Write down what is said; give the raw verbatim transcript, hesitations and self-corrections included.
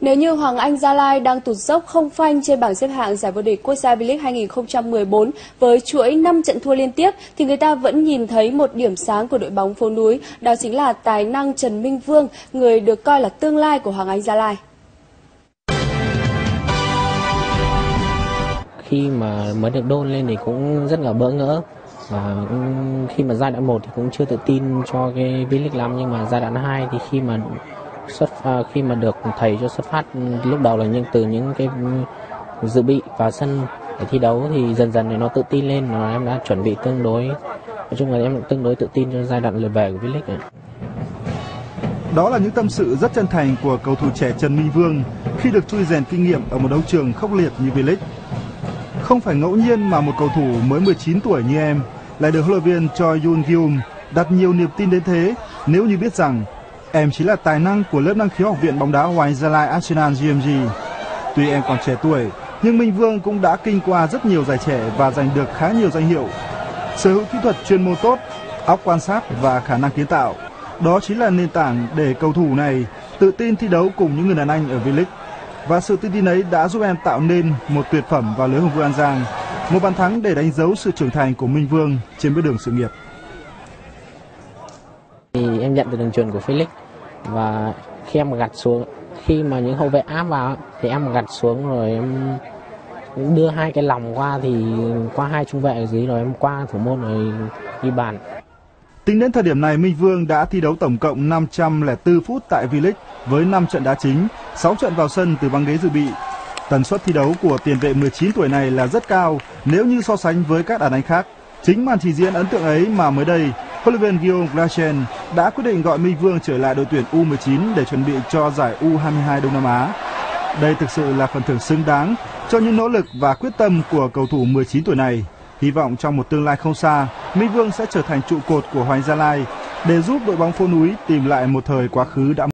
Nếu như Hoàng Anh Gia Lai đang tụt dốc không phanh trên bảng xếp hạng giải vô địch quốc gia V-League hai nghìn không trăm mười bốn với chuỗi năm trận thua liên tiếp, thì người ta vẫn nhìn thấy một điểm sáng của đội bóng phố núi, đó chính là tài năng Trần Minh Vương, người được coi là tương lai của Hoàng Anh Gia Lai. Khi mà mới được đôn lên thì cũng rất là bỡ ngỡ, và khi mà giai đoạn một thì cũng chưa tự tin cho cái V-League lắm, nhưng mà giai đoạn hai thì khi mà xuất khi mà được thầy cho xuất phát lúc đầu là những từ những cái dự bị vào sân để thi đấu thì dần dần thì nó tự tin lên, và em đã chuẩn bị tương đối, nói chung là em tương đối tự tin cho giai đoạn lượt về của V-League này. Đó là những tâm sự rất chân thành của cầu thủ trẻ Trần Minh Vương khi được chui rèn kinh nghiệm ở một đấu trường khốc liệt như V-League. Không phải ngẫu nhiên mà một cầu thủ mới mười chín tuổi như em lại được huấn luyện viên Choi Yoon Gyum đặt nhiều niềm tin đến thế, nếu như biết rằng em chính là tài năng của lớp năng khiếu học viện bóng đá Hoàng Anh Gia Lai Arsenal G M G. Tuy em còn trẻ tuổi, nhưng Minh Vương cũng đã kinh qua rất nhiều giải trẻ và giành được khá nhiều danh hiệu. Sở hữu kỹ thuật chuyên môn tốt, óc quan sát và khả năng kiến tạo, đó chính là nền tảng để cầu thủ này tự tin thi đấu cùng những người đàn anh ở V-League. Và sự tự tin ấy đã giúp em tạo nên một tuyệt phẩm vào lưới Hồng Vương An Giang, một bàn thắng để đánh dấu sự trưởng thành của Minh Vương trên bước đường sự nghiệp. Thì em nhận từ đường chuyền của Felix, và khi em gặt xuống, khi mà những hậu vệ áp vào thì em gặt xuống rồi em đưa hai cái lòng qua, thì qua hai trung vệ ở dưới rồi em qua thủ môn rồi ghi bàn. Tính đến thời điểm này, Minh Vương đã thi đấu tổng cộng năm trăm lẻ bốn phút tại V-League với năm trận đá chính, sáu trận vào sân từ băng ghế dự bị. Tần suất thi đấu của tiền vệ mười chín tuổi này là rất cao nếu như so sánh với các đàn anh khác. Chính màn trình diễn ấn tượng ấy mà mới đây, huấn luyện viên Guillaume Glachen đã quyết định gọi Minh Vương trở lại đội tuyển U mười chín để chuẩn bị cho giải U hai mươi hai Đông Nam Á. Đây thực sự là phần thưởng xứng đáng cho những nỗ lực và quyết tâm của cầu thủ mười chín tuổi này. Hy vọng trong một tương lai không xa, Minh Vương sẽ trở thành trụ cột của Hoàng Anh Gia Lai để giúp đội bóng phố núi tìm lại một thời quá khứ đã